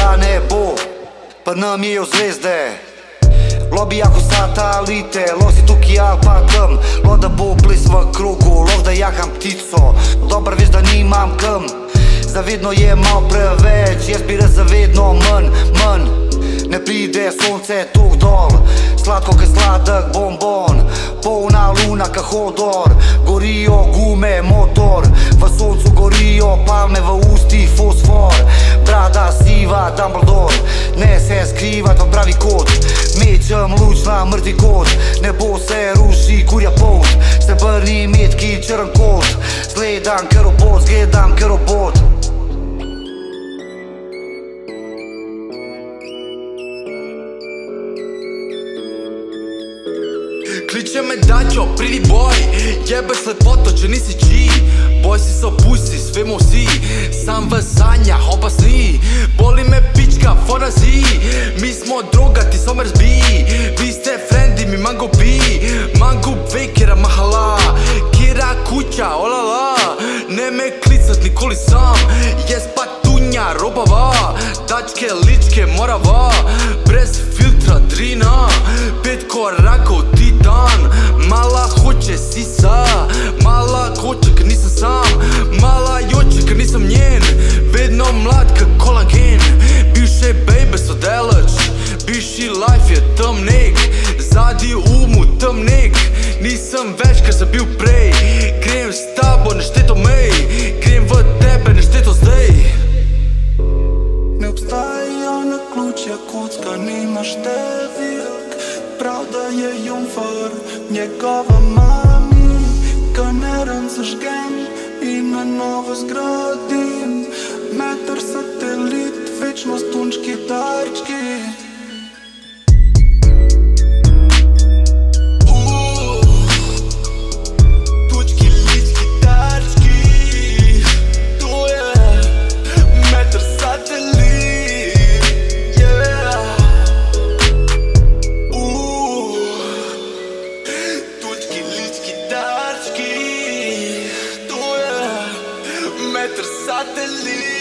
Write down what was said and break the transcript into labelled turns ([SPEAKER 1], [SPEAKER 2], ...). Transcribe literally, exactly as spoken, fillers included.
[SPEAKER 1] gleda nebo, pred nami je zvezde. Lobi ako satelite, lo si tukaj ali pa tam, lo da bo ples v krogu, lo da jaham ptico, dobar veš da nimam kam. Zavedno je mal preveč, jaz bi zavedno manj, manj. Ne pride sonce tuk dol, sladko ke sladek bonbon, polna luna ka hodor, gorijo gume, motor, v soncu gorijo palme, v usti fosfor, brada siva, Dumbledore, ne se skrivat v pravi kot, mečem luč na mrtvi kot, nebo se ruši kurja pot, srebrni metki črn kot, zgledam ke robot, zgledam ke robot.
[SPEAKER 2] Kliče me dačo, pridi boj, jebeš lepoto, če nisi G. Boj si so pusi, svemo vsi, sam v sanjah, opasni. Boli me pička, forazi, mi smo droga, ti somers bi. Vi ste frendi, mi mango bi, mango vekera, mahala. Kira kuća, olala, ne me klicat nikoli sam. Jes patunja, robava, dačke, ličke, morava. Brez filtra, drina, pet korakov, titan. Mala hoće sisa, mala hoće kad nisam sam, mala joće kad nisam njen, vedno mlad kak kolagen. Bivše baby so daleč, bivši life je temnek, zadi umu temnek. Nisam več kar sam bil prej, grem s tabo, ne šteto mej, grem v tebe, ne šteto zdaj.
[SPEAKER 3] Ne obstaja na ključja kocka, nima številk, pravda je jumfar, njegova mami, kameran zažgem in na novo zgradim. Meter satelit, večno stunčki tarčki. Meter satelit.